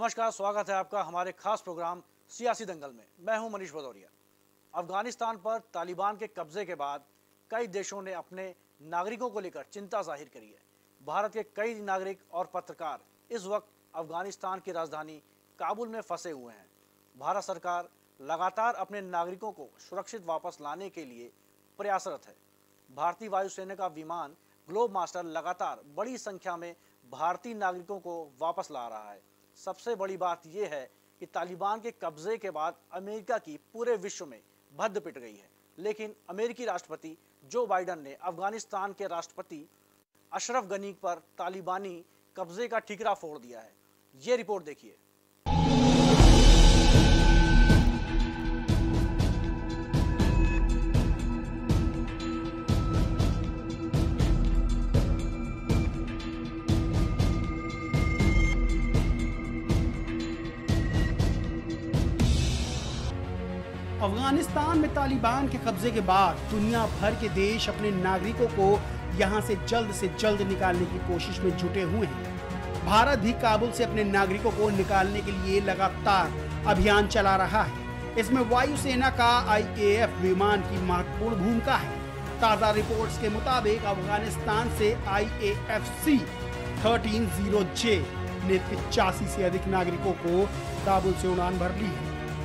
नमस्कार, स्वागत है आपका हमारे खास प्रोग्राम सियासी दंगल में। मैं हूं मनीष भदौरिया। अफगानिस्तान पर तालिबान के कब्जे के बाद कई देशों ने अपने नागरिकों को लेकर चिंता जाहिर करी है। भारत के कई नागरिक और पत्रकार इस वक्त अफगानिस्तान की राजधानी काबुल में फंसे हुए हैं। भारत सरकार लगातार अपने नागरिकों को सुरक्षित वापस लाने के लिए प्रयासरत है। भारतीय वायुसेना का विमान ग्लोब मास्टर लगातार बड़ी संख्या में भारतीय नागरिकों को वापस ला रहा है। सबसे बड़ी बात यह है कि तालिबान के कब्जे के बाद अमेरिका की पूरे विश्व में भद्द पिट गई है, लेकिन अमेरिकी राष्ट्रपति जो बाइडेन ने अफगानिस्तान के राष्ट्रपति अशरफ गनी पर तालिबानी कब्जे का ठिकरा फोड़ दिया है। ये रिपोर्ट देखिए। अफगानिस्तान में तालिबान के कब्जे के बाद दुनिया भर के देश अपने नागरिकों को यहां से जल्द निकालने की कोशिश में जुटे हुए हैं। भारत भी काबुल से अपने नागरिकों को निकालने के लिए लगातार अभियान चला रहा है। इसमें वायुसेना का IAF विमान की महत्वपूर्ण भूमिका है। ताजा रिपोर्ट्स के मुताबिक अफगानिस्तान से IAFC 13-0J ने 85 से अधिक नागरिकों को काबुल से उड़ान भर ली है।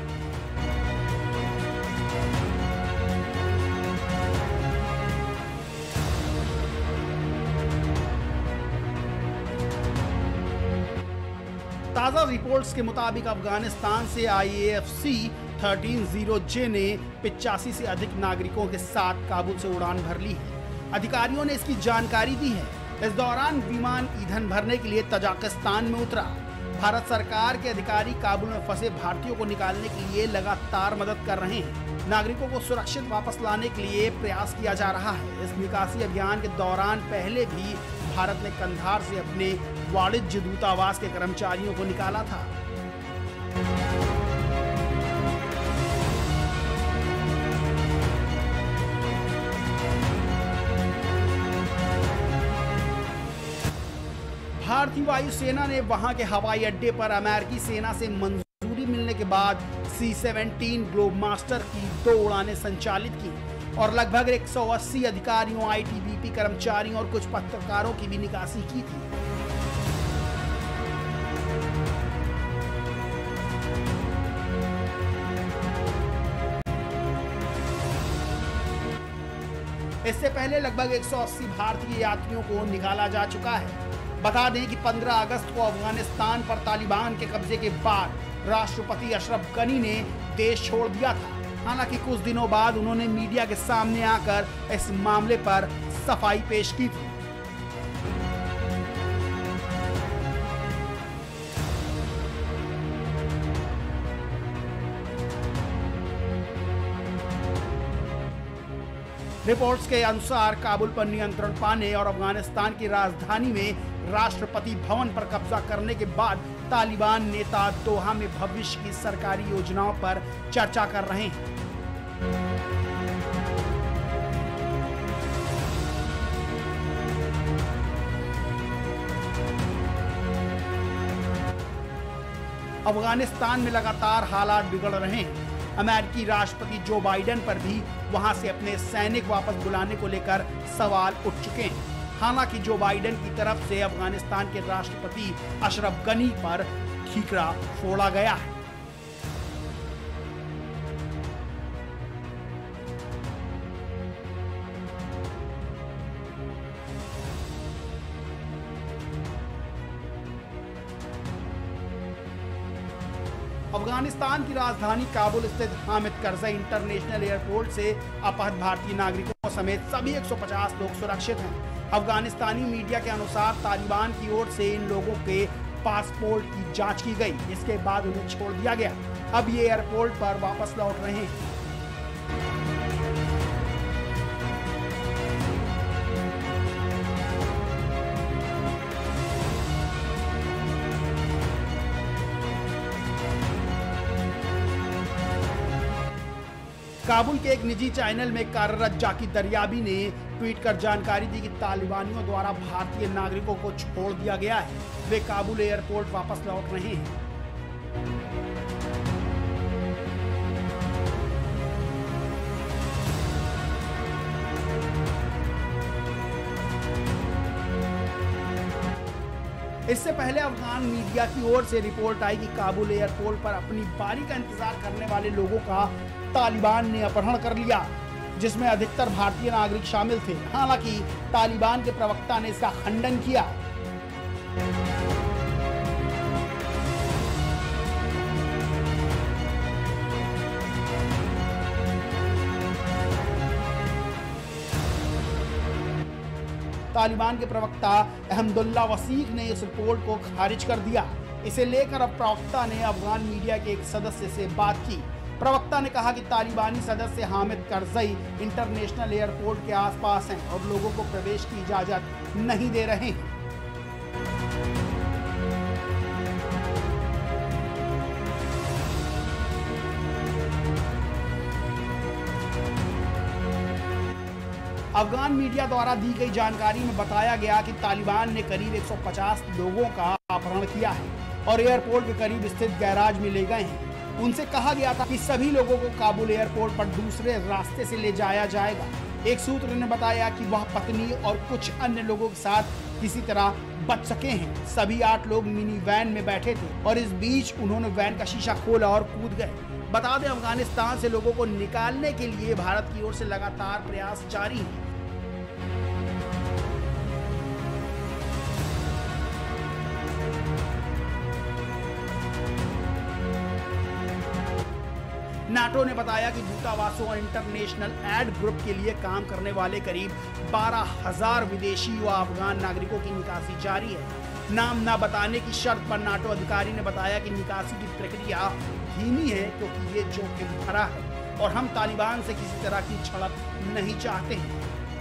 ताजा रिपोर्ट्स के मुताबिक अफगानिस्तान से IAFC 13-0J ने 85 से अधिक नागरिकों के साथ काबुल से उड़ान भर ली है। अधिकारियों ने इसकी जानकारी दी है। इस दौरान विमान ईंधन भरने के लिए तजाकिस्तान में उतरा। भारत सरकार के अधिकारी काबुल में फंसे भारतीयों को निकालने के लिए लगातार मदद कर रहे हैं। नागरिकों को सुरक्षित वापस लाने के लिए प्रयास किया जा रहा है। इस निकासी अभियान के दौरान पहले भी भारत ने कंधार से अपने वाणिज्य दूतावास के कर्मचारियों को निकाला था। भारतीय वायुसेना ने वहां के हवाई अड्डे पर अमेरिकी सेना से मंजूरी मिलने के बाद C-17 ग्लोब मास्टर की 2 उड़ानें संचालित की और लगभग 180 अधिकारियों, ITBP कर्मचारियों और कुछ पत्रकारों की भी निकासी की थी। इससे पहले लगभग 180 भारतीय यात्रियों को निकाला जा चुका है। बता दें कि 15 अगस्त को अफगानिस्तान पर तालिबान के कब्जे के बाद राष्ट्रपति अशरफ गनी ने देश छोड़ दिया था। हालांकि कुछ दिनों बाद उन्होंने मीडिया के सामने आकर इस मामले पर सफाई पेश की थी। रिपोर्ट्स के अनुसार काबुल पर नियंत्रण पाने और अफगानिस्तान की राजधानी में राष्ट्रपति भवन पर कब्जा करने के बाद तालिबान नेता दोहा में भविष्य की सरकारी योजनाओं पर चर्चा कर रहे हैं। अफगानिस्तान में लगातार हालात बिगड़ रहे हैं। अमेरिकी राष्ट्रपति जो बाइडेन पर भी वहां से अपने सैनिक वापस बुलाने को लेकर सवाल उठ चुके हैं। हालांकि जो बाइडेन की तरफ से अफगानिस्तान के राष्ट्रपति अशरफ गनी पर ठीकरा फोड़ा गया है। अफगानिस्तान की राजधानी काबुल स्थित हामिद करज़ई इंटरनेशनल एयरपोर्ट से अपहृत भारतीय नागरिकों समेत सभी 150 लोग सुरक्षित हैं। अफगानिस्तानी मीडिया के अनुसार तालिबान की ओर से इन लोगों के पासपोर्ट की जांच की गई। इसके बाद उन्हें छोड़ दिया गया। अब ये एयरपोर्ट पर वापस लौट रहे हैं। काबुल के एक निजी चैनल में कार्यरत जाकी दरियाबी ने ट्वीट कर जानकारी दी कि तालिबानियों द्वारा भारतीय नागरिकों को छोड़ दिया गया है। वे काबुल एयरपोर्ट वापस लौट रहे हैं। इससे पहले अफगान मीडिया की ओर से रिपोर्ट आई कि काबुल एयरपोर्ट पर अपनी बारी का इंतजार करने वाले लोगों का तालिबान ने अपहरण कर लिया, जिसमें अधिकतर भारतीय नागरिक शामिल थे। हालांकि तालिबान के प्रवक्ता ने इसका खंडन किया। तालिबान के प्रवक्ता अहमदुल्ला वसीक ने इस रिपोर्ट को खारिज कर दिया। इसे लेकर अब प्रवक्ता ने अफगान मीडिया के एक सदस्य से बात की। प्रवक्ता ने कहा कि तालिबानी सदस्य हामिद करजई इंटरनेशनल एयरपोर्ट के आसपास हैं और लोगों को प्रवेश की इजाजत नहीं दे रहे हैं। अफगान मीडिया द्वारा दी गई जानकारी में बताया गया कि तालिबान ने करीब 150 लोगों का अपहरण किया है और एयरपोर्ट के करीब स्थित गैराज में ले गए हैं। उनसे कहा गया था कि सभी लोगों को काबुल एयरपोर्ट पर दूसरे रास्ते से ले जाया जाएगा। एक सूत्र ने बताया कि वह पत्नी और कुछ अन्य लोगों के साथ किसी तरह बच सके हैं। सभी 8 लोग मिनी वैन में बैठे थे और इस बीच उन्होंने वैन का शीशा खोला और कूद गए। बता दें, अफगानिस्तान से लोगों को निकालने के लिए भारत की ओर से लगातार प्रयास जारी है। नाटो ने बताया कि दूतावासों और इंटरनेशनल एड ग्रुप के लिए काम करने वाले करीब 12,000 विदेशी व अफगान नागरिकों की निकासी जारी है। नाम न बताने की शर्त पर नाटो अधिकारी ने बताया कि निकासी की प्रक्रिया धीमी है क्योंकि ये जोखिम भरा है और हम तालिबान से किसी तरह की झड़प नहीं चाहते हैं।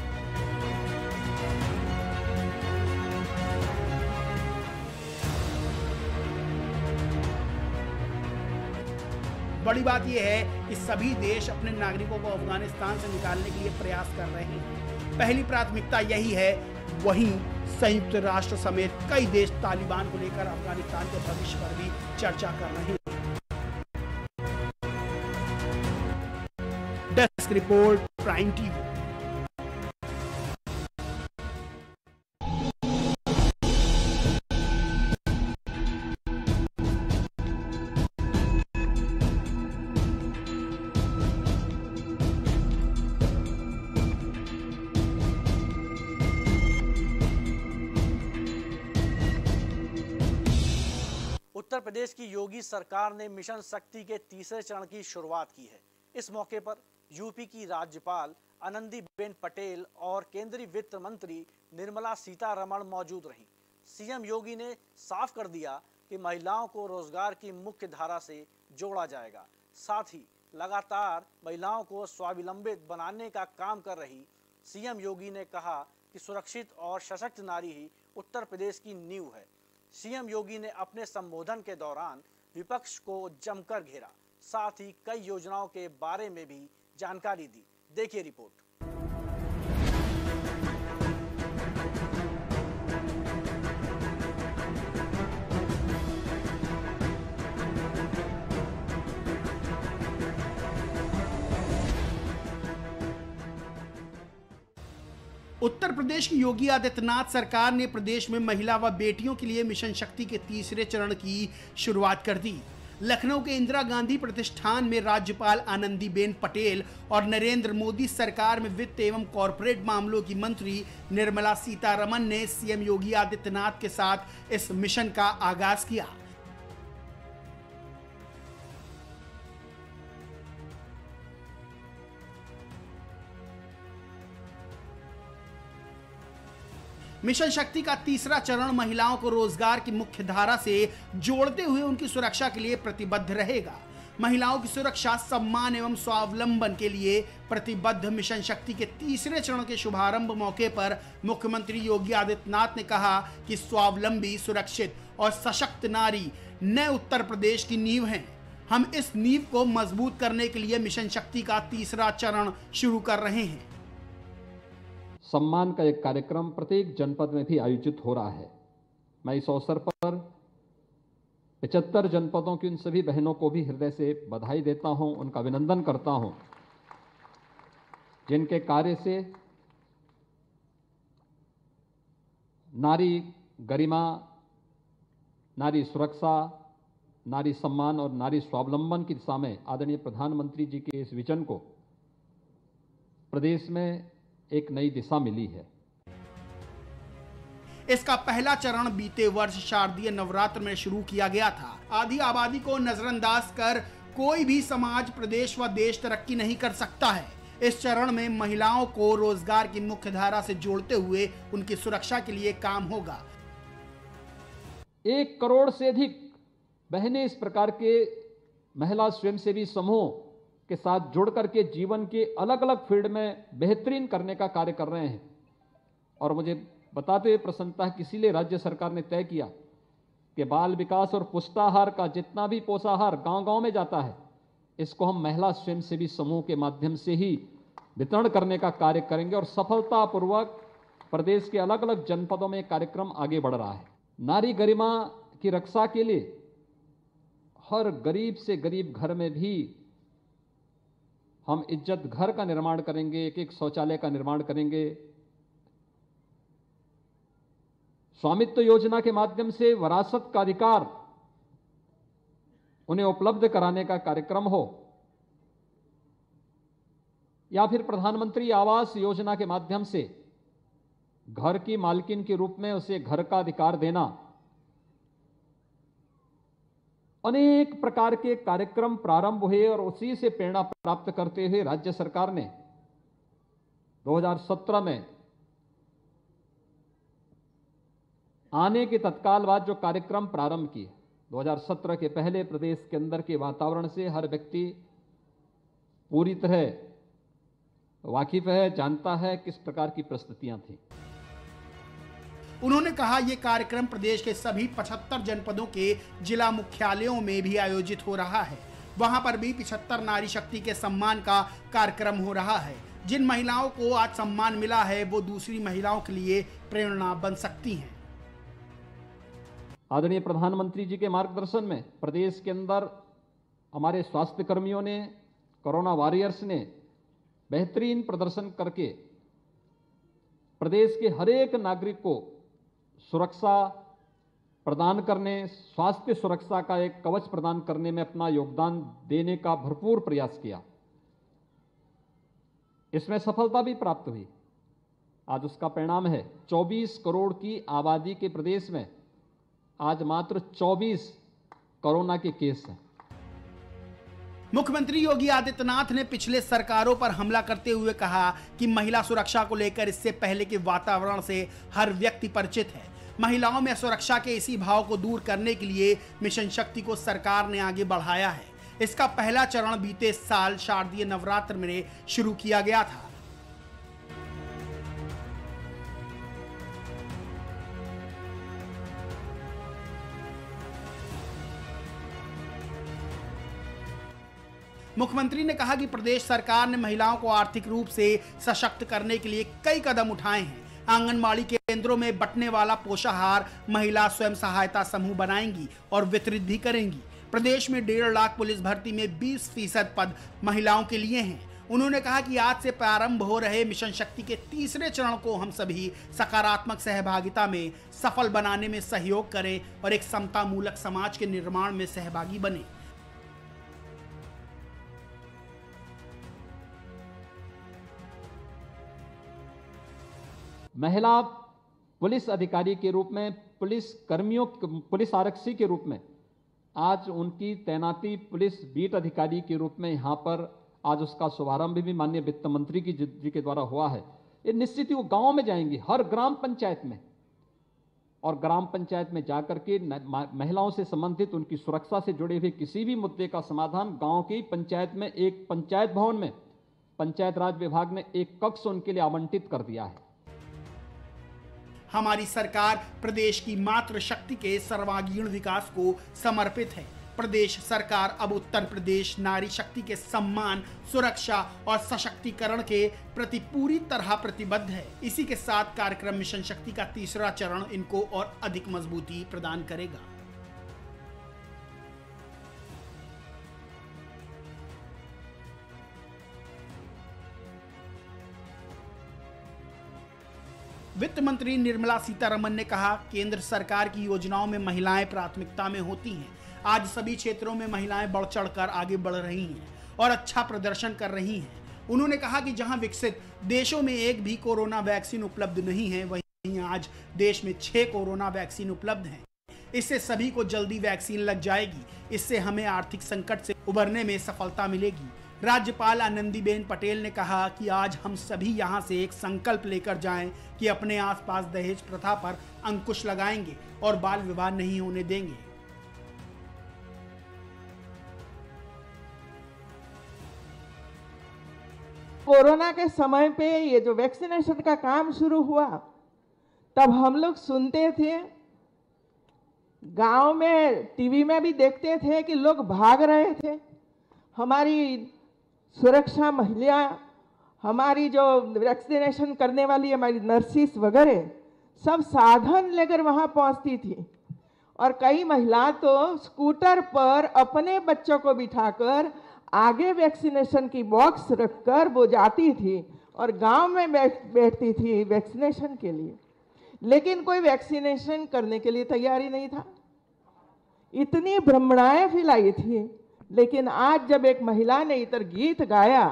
बड़ी बात यह है कि सभी देश अपने नागरिकों को अफगानिस्तान से निकालने के लिए प्रयास कर रहे हैं। पहली प्राथमिकता यही है। वहीं संयुक्त राष्ट्र समेत कई देश तालिबान को लेकर अफगानिस्तान के भविष्य पर भी चर्चा कर रहे हैं। Desk report, prime TV. Uttar Pradesh की योगी सरकार ने मिशन शक्ति के तीसरे चरण की शुरुआत की है। इस मौके पर यूपी की राज्यपाल आनंदीबेन पटेल और केंद्रीय वित्त मंत्री निर्मला सीतारमण मौजूद रहीं। सीएम योगी ने साफ कर दिया कि महिलाओं को रोजगार की मुख्य धारा से जोड़ा जाएगा। साथ ही लगातार महिलाओं को स्वावलंबित बनाने का काम कर रही सीएम योगी ने कहा कि सुरक्षित और सशक्त नारी ही उत्तर प्रदेश की नींव है। सीएम योगी ने अपने संबोधन के दौरान विपक्ष को जमकर घेरा, साथ ही कई योजनाओं के बारे में भी जानकारी दी। देखिए रिपोर्ट। उत्तर प्रदेश की योगी आदित्यनाथ सरकार ने प्रदेश में महिला व बेटियों के लिए मिशन शक्ति के तीसरे चरण की शुरुआत कर दी। लखनऊ के इंदिरा गांधी प्रतिष्ठान में राज्यपाल आनंदीबेन पटेल और नरेंद्र मोदी सरकार में वित्त एवं कॉरपोरेट मामलों की मंत्री निर्मला सीतारमण ने सीएम योगी आदित्यनाथ के साथ इस मिशन का आगाज किया। मिशन शक्ति का तीसरा चरण महिलाओं को रोजगार की मुख्य धारा से जोड़ते हुए उनकी सुरक्षा के लिए प्रतिबद्ध रहेगा। महिलाओं की सुरक्षा, सम्मान एवं स्वावलंबन के लिए प्रतिबद्ध मिशन शक्ति के तीसरे चरण के शुभारंभ मौके पर मुख्यमंत्री योगी आदित्यनाथ ने कहा कि स्वावलंबी, सुरक्षित और सशक्त नारी नए उत्तर प्रदेश की नींव हैं। हम इस नींव को मजबूत करने के लिए मिशन शक्ति का तीसरा चरण शुरू कर रहे हैं। सम्मान का एक कार्यक्रम प्रत्येक जनपद में भी आयोजित हो रहा है। मैं इस अवसर पर 75 जनपदों की उन सभी बहनों को भी हृदय से बधाई देता हूं, उनका अभिनंदन करता हूं, जिनके कार्य से नारी गरिमा, नारी सुरक्षा, नारी सम्मान और नारी स्वावलंबन की दिशा में आदरणीय प्रधानमंत्री जी के इस विजन को प्रदेश में एक नई दिशा मिली है। इसका पहला चरण बीते वर्ष शारदीय नवरात्र में शुरू किया गया था। आधी आबादी को नजरअंदाज कर कोई भी समाज, प्रदेश व देश तरक्की नहीं कर सकता है। इस चरण में महिलाओं को रोजगार की मुख्य धारा से जोड़ते हुए उनकी सुरक्षा के लिए काम होगा। 1 करोड़ से अधिक बहनें इस प्रकार के महिला स्वयंसेवी समूह के साथ जुड़ करके जीवन के अलग अलग फील्ड में बेहतरीन करने का कार्य कर रहे हैं। और मुझे बताते हुए प्रसन्नता है कि इसीलिए राज्य सरकार ने तय किया कि बाल विकास और पुष्टाहार का जितना भी पोषाहार गांव-गांव में जाता है, इसको हम महिला स्वयंसेवी समूह के माध्यम से ही वितरण करने का कार्य करेंगे और सफलतापूर्वक प्रदेश के अलग अलग जनपदों में कार्यक्रम आगे बढ़ रहा है। नारी गरिमा की रक्षा के लिए हर गरीब से गरीब घर में भी हम इज्जत घर का निर्माण करेंगे, एक शौचालय का निर्माण करेंगे। स्वामित्व योजना के माध्यम से विरासत का अधिकार उन्हें उपलब्ध कराने का कार्यक्रम हो, या फिर प्रधानमंत्री आवास योजना के माध्यम से घर की मालकिन के रूप में उसे घर का अधिकार देना। अनेक प्रकार के कार्यक्रम प्रारंभ हुए और उसी से प्रेरणा प्राप्त करते हुए राज्य सरकार ने 2017 में आने के तत्काल बाद जो कार्यक्रम प्रारंभ किए, 2017 के पहले प्रदेश के अंदर के वातावरण से हर व्यक्ति पूरी तरह वाकिफ है, जानता है किस प्रकार की परिस्थितियां थी। उन्होंने कहा ये कार्यक्रम प्रदेश के सभी 75 जनपदों के जिला मुख्यालयों में भी आयोजित हो रहा है। वहां पर भी 75 नारी शक्ति के सम्मान का कार्यक्रम हो रहा है। जिन महिलाओं को आज सम्मान मिला है वो दूसरी महिलाओं के लिए प्रेरणा बन सकती हैं। आदरणीय प्रधानमंत्री जी के मार्गदर्शन में प्रदेश के अंदर हमारे स्वास्थ्य कर्मियों ने, कोरोना वॉरियर्स ने बेहतरीन प्रदर्शन करके प्रदेश के हर एक नागरिक को सुरक्षा प्रदान करने, स्वास्थ्य सुरक्षा का एक कवच प्रदान करने में अपना योगदान देने का भरपूर प्रयास किया। इसमें सफलता भी प्राप्त हुई। आज उसका परिणाम है 24 करोड़ की आबादी के प्रदेश में आज मात्र 24 कोरोना के केस हैं। मुख्यमंत्री योगी आदित्यनाथ ने पिछले सरकारों पर हमला करते हुए कहा कि महिला सुरक्षा को लेकर इससे पहले के वातावरण से हर व्यक्ति परिचित है। महिलाओं में सुरक्षा के इसी भाव को दूर करने के लिए मिशन शक्ति को सरकार ने आगे बढ़ाया है। इसका पहला चरण बीते साल शारदीय नवरात्र में शुरू किया गया था। मुख्यमंत्री ने कहा कि प्रदेश सरकार ने महिलाओं को आर्थिक रूप से सशक्त करने के लिए कई कदम उठाए हैं। आंगनबाड़ी केंद्रों में बंटने वाला पोषाहार महिला स्वयं सहायता समूह बनाएंगी और वितरित भी करेंगी। प्रदेश में 1.5 लाख पुलिस भर्ती में 20% पद महिलाओं के लिए हैं। उन्होंने कहा कि आज से प्रारंभ हो रहे मिशन शक्ति के तीसरे चरण को हम सभी सकारात्मक सहभागिता में सफल बनाने में सहयोग करें और एक समतामूलक समाज के निर्माण में सहभागी बने। महिला पुलिस अधिकारी के रूप में, पुलिस आरक्षी के रूप में आज उनकी तैनाती पुलिस बीट अधिकारी के रूप में यहाँ पर आज उसका शुभारंभ भी माननीय वित्त मंत्री जी के द्वारा हुआ है। ये निश्चित ही वो गांव में जाएंगी, हर ग्राम पंचायत में, और ग्राम पंचायत में जाकर के महिलाओं से संबंधित उनकी सुरक्षा से जुड़े हुए किसी भी मुद्दे का समाधान गांव की पंचायत में, एक पंचायत भवन में पंचायत राज विभाग ने एक कक्ष उनके लिए आवंटित कर दिया है। हमारी सरकार प्रदेश की मातृशक्ति के सर्वांगीण विकास को समर्पित है। प्रदेश सरकार अब उत्तर प्रदेश नारी शक्ति के सम्मान, सुरक्षा और सशक्तिकरण के प्रति पूरी तरह प्रतिबद्ध है। इसी के साथ कार्यक्रम मिशन शक्ति का तीसरा चरण इनको और अधिक मजबूती प्रदान करेगा। वित्त मंत्री निर्मला सीतारमण ने कहा, केंद्र सरकार की योजनाओं में महिलाएं प्राथमिकता में होती हैं। आज सभी क्षेत्रों में महिलाएं बढ़ चढ़कर आगे बढ़ रही हैं और अच्छा प्रदर्शन कर रही हैं। उन्होंने कहा कि जहां विकसित देशों में एक भी कोरोना वैक्सीन उपलब्ध नहीं है, वहीं आज देश में 6 कोरोना वैक्सीन उपलब्ध हैं। इससे सभी को जल्दी वैक्सीन लग जाएगी। इससे हमें आर्थिक संकट से उबरने में सफलता मिलेगी। राज्यपाल आनंदीबेन पटेल ने कहा कि आज हम सभी यहां से एक संकल्प लेकर जाएं कि अपने आसपास दहेज प्रथा पर अंकुश लगाएंगे और बाल विवाह नहीं होने देंगे। कोरोना के समय पे ये जो वैक्सीनेशन का काम शुरू हुआ, तब हम लोग सुनते थे, गांव में टीवी में भी देखते थे कि लोग भाग रहे थे। हमारी सुरक्षा महिला, हमारी जो वैक्सीनेशन करने वाली हमारी नर्सिस वगैरह सब साधन लेकर वहां पहुंचती थी और कई महिला तो स्कूटर पर अपने बच्चों को बिठाकर आगे वैक्सीनेशन की बॉक्स रखकर वो जाती थी और गांव में बैठती थी वैक्सीनेशन के लिए। लेकिन कोई वैक्सीनेशन करने के लिए तैयारी नहीं था। इतनी भ्रमणाएं फैलाई थी। लेकिन आज जब एक महिला ने इधर गीत गाया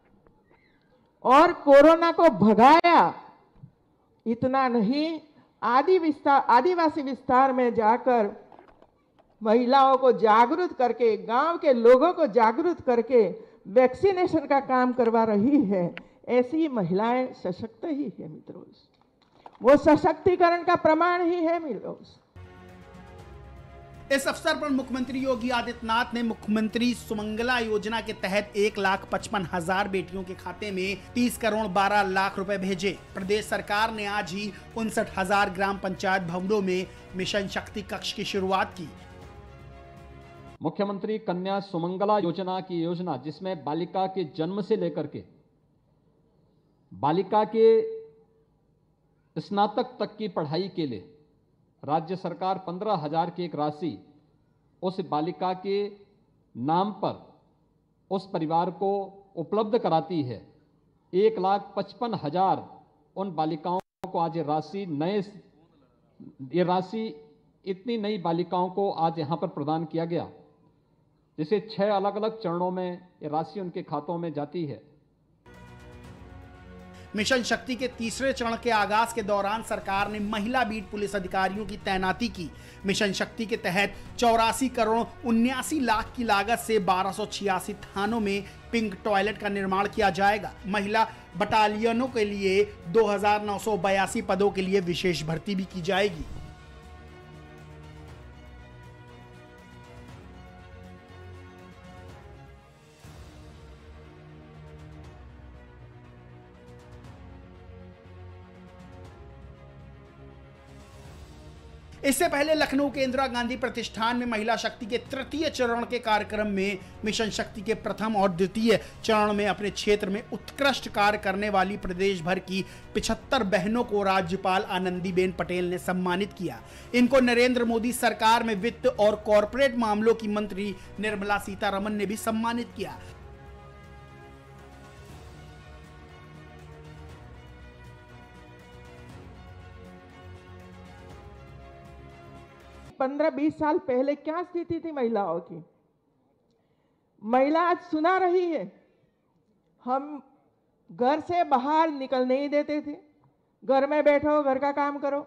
और कोरोना को भगाया, इतना नहीं, आदिवासी विस्तार में जाकर महिलाओं को जागरूक करके, गांव के लोगों को जागरूक करके वैक्सीनेशन का काम करवा रही है। ऐसी महिलाएं सशक्त ही है मित्रों, वो सशक्तिकरण का प्रमाण ही है मित्रों। इस अवसर पर मुख्यमंत्री योगी आदित्यनाथ ने मुख्यमंत्री सुमंगला योजना के तहत 1,55,000 बेटियों के खाते में 30 करोड़ 12 लाख रुपए भेजे। प्रदेश सरकार ने आज ही 59,000 ग्राम पंचायत भवनों में मिशन शक्ति कक्ष की शुरुआत की। मुख्यमंत्री कन्या सुमंगला योजना की योजना, जिसमें बालिका के जन्म से लेकर के बालिका के स्नातक तक की पढ़ाई के लिए राज्य सरकार 15,000 की एक राशि उस बालिका के नाम पर उस परिवार को उपलब्ध कराती है। 1,55,000 उन बालिकाओं को आज ये राशि इतनी नई बालिकाओं को आज यहां पर प्रदान किया गया, जिसे 6 अलग अलग चरणों में ये राशि उनके खातों में जाती है। मिशन शक्ति के तीसरे चरण के आगाज के दौरान सरकार ने महिला बीट पुलिस अधिकारियों की तैनाती की। मिशन शक्ति के तहत 84 करोड़ 79 लाख की लागत से 1286 थानों में पिंक टॉयलेट का निर्माण किया जाएगा। महिला बटालियनों के लिए 2,982 पदों के लिए विशेष भर्ती भी की जाएगी। इससे पहले लखनऊ के इंदिरा गांधी प्रतिष्ठान में महिला शक्ति के तृतीय चरण के कार्यक्रम में मिशन शक्ति के प्रथम और द्वितीय चरण में अपने क्षेत्र में उत्कृष्ट कार्य करने वाली प्रदेश भर की 75 बहनों को राज्यपाल आनंदीबेन पटेल ने सम्मानित किया। इनको नरेंद्र मोदी सरकार में वित्त और कॉरपोरेट मामलों की मंत्री निर्मला सीतारमण ने भी सम्मानित किया। पंद्रह 20 साल पहले क्या स्थिति थी महिलाओं की? महिला आज सुना रही है, हम घर से बाहर निकल नहीं देते थे, घर में बैठो, घर का काम करो।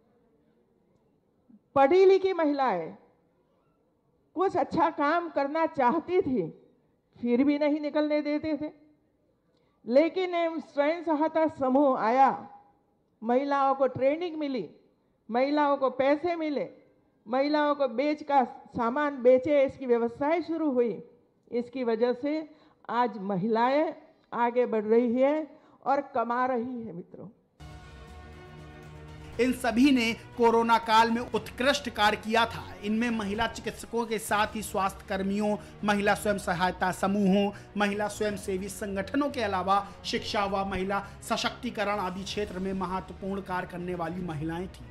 पढ़ी लिखी महिलाएं कुछ अच्छा काम करना चाहती थी, फिर भी नहीं निकलने देते थे। लेकिन स्वयं सहायता समूह आया, महिलाओं को ट्रेनिंग मिली, महिलाओं को पैसे मिले, महिलाओं को बेच का सामान बेचे, इसकी व्यवस्थाएं शुरू हुई। इसकी वजह से आज महिलाएं आगे बढ़ रही है और कमा रही है मित्रों। इन सभी ने कोरोना काल में उत्कृष्ट कार्य किया था। इनमें महिला चिकित्सकों के साथ ही स्वास्थ्य कर्मियों, महिला स्वयं सहायता समूहों, महिला स्वयंसेवी संगठनों के अलावा शिक्षा व महिला सशक्तिकरण आदि क्षेत्र में महत्वपूर्ण कार्य करने वाली महिलाएं थीं।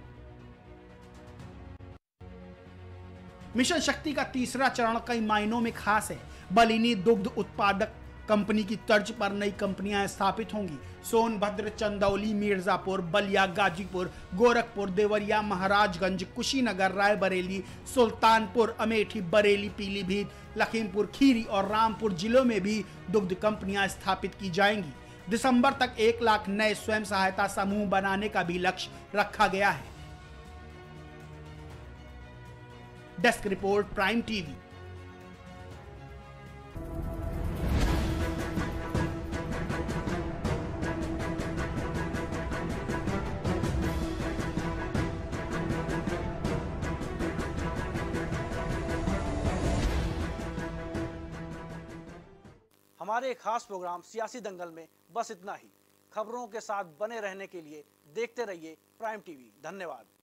मिशन शक्ति का तीसरा चरण कई मायनों में खास है। बलिनी दुग्ध उत्पादक कंपनी की तर्ज पर नई कंपनियां स्थापित होंगी। सोनभद्र, चंदौली, मिर्जापुर, बलिया, गाजीपुर, गोरखपुर, देवरिया, महाराजगंज, कुशीनगर, रायबरेली, सुल्तानपुर, अमेठी, बरेली, पीलीभीत, लखीमपुर खीरी और रामपुर जिलों में भी दुग्ध कंपनियां स्थापित की जाएंगी। दिसंबर तक 1 लाख नए स्वयं सहायता समूह बनाने का भी लक्ष्य रखा गया है। Desk report, prime TV. हमारे खास प्रोग्राम सियासी दंगल में बस इतना ही। खबरों के साथ बने रहने के लिए देखते रहिए प्राइम टीवी। धन्यवाद।